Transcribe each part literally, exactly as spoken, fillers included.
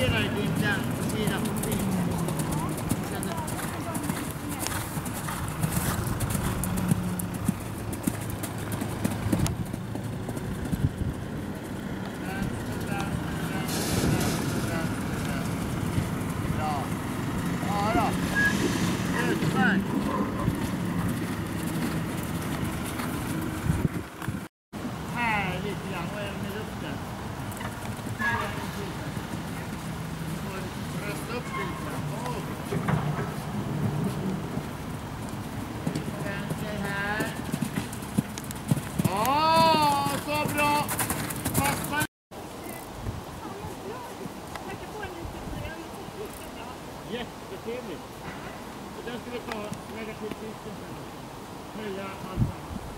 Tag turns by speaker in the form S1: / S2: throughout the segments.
S1: ser verkligen den sidan på film. Jättetrevligt. Och den ska vi ta, lägga till disken sen. Höja allt.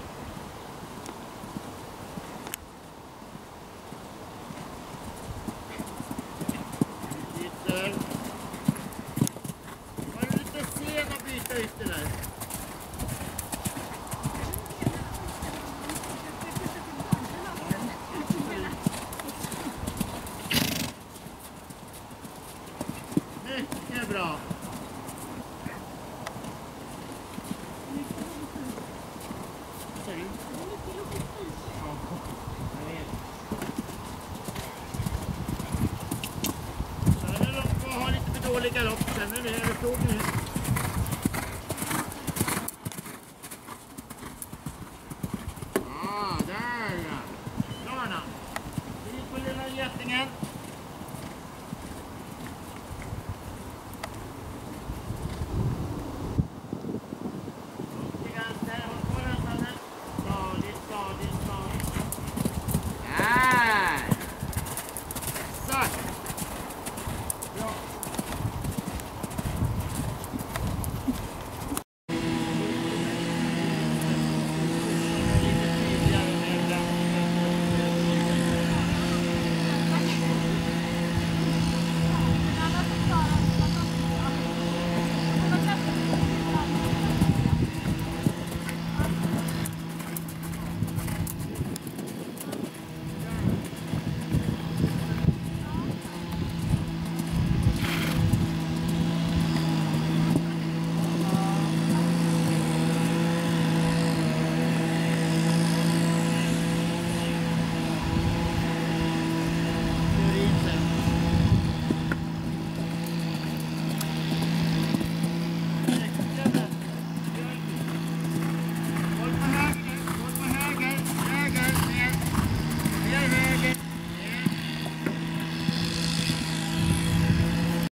S1: Byter. Var du lite sen att byta ytterligare? Mycket bra. Dåliga lopp, sen är det här stod nu. Ja, där ja. Klarna. Vi gick på lilla Göttingen.